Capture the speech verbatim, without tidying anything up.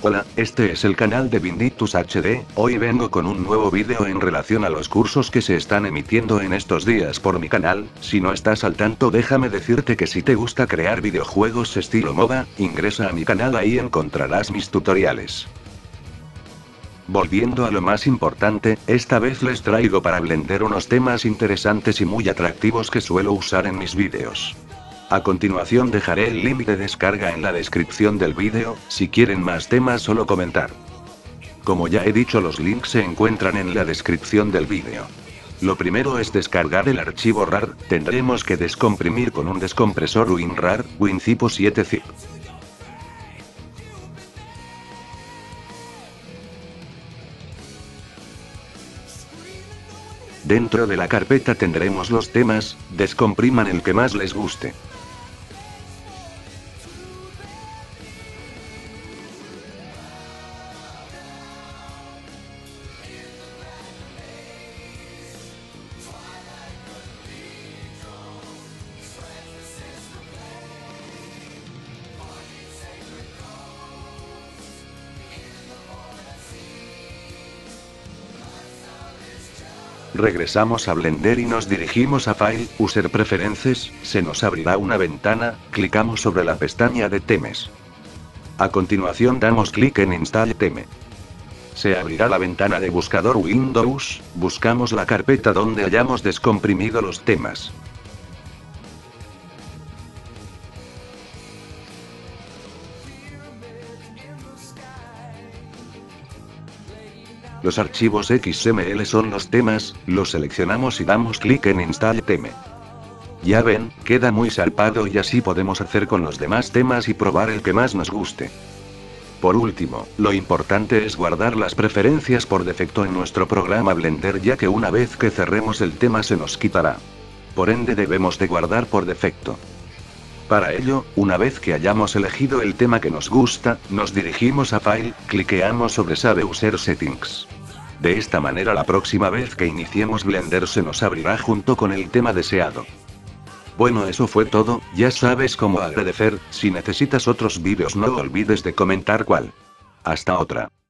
Hola, este es el canal de Vindictus H D, hoy vengo con un nuevo vídeo en relación a los cursos que se están emitiendo en estos días por mi canal. Si no estás al tanto, déjame decirte que si te gusta crear videojuegos estilo MOBA, ingresa a mi canal, ahí encontrarás mis tutoriales. Volviendo a lo más importante, esta vez les traigo para Blender unos temas interesantes y muy atractivos que suelo usar en mis vídeos. A continuación dejaré el link de descarga en la descripción del vídeo, si quieren más temas solo comentar. Como ya he dicho, los links se encuentran en la descripción del vídeo. Lo primero es descargar el archivo rar, tendremos que descomprimir con un descompresor WinRAR, WinZip o siete zip. Dentro de la carpeta tendremos los temas, descompriman el que más les guste. Regresamos a Blender y nos dirigimos a File, User Preferences, se nos abrirá una ventana, clicamos sobre la pestaña de temas. A continuación damos clic en Install Theme. Se abrirá la ventana de buscador Windows, buscamos la carpeta donde hayamos descomprimido los temas. Los archivos X M L son los temas, los seleccionamos y damos clic en Install Theme. Ya ven, queda muy zarpado y así podemos hacer con los demás temas y probar el que más nos guste. Por último, lo importante es guardar las preferencias por defecto en nuestro programa Blender, ya que una vez que cerremos el tema se nos quitará. Por ende debemos de guardar por defecto. Para ello, una vez que hayamos elegido el tema que nos gusta, nos dirigimos a File, cliqueamos sobre Save User Settings. De esta manera la próxima vez que iniciemos Blender se nos abrirá junto con el tema deseado. Bueno, eso fue todo, ya sabes cómo agradecer. Si necesitas otros vídeos no olvides de comentar cuál. Hasta otra.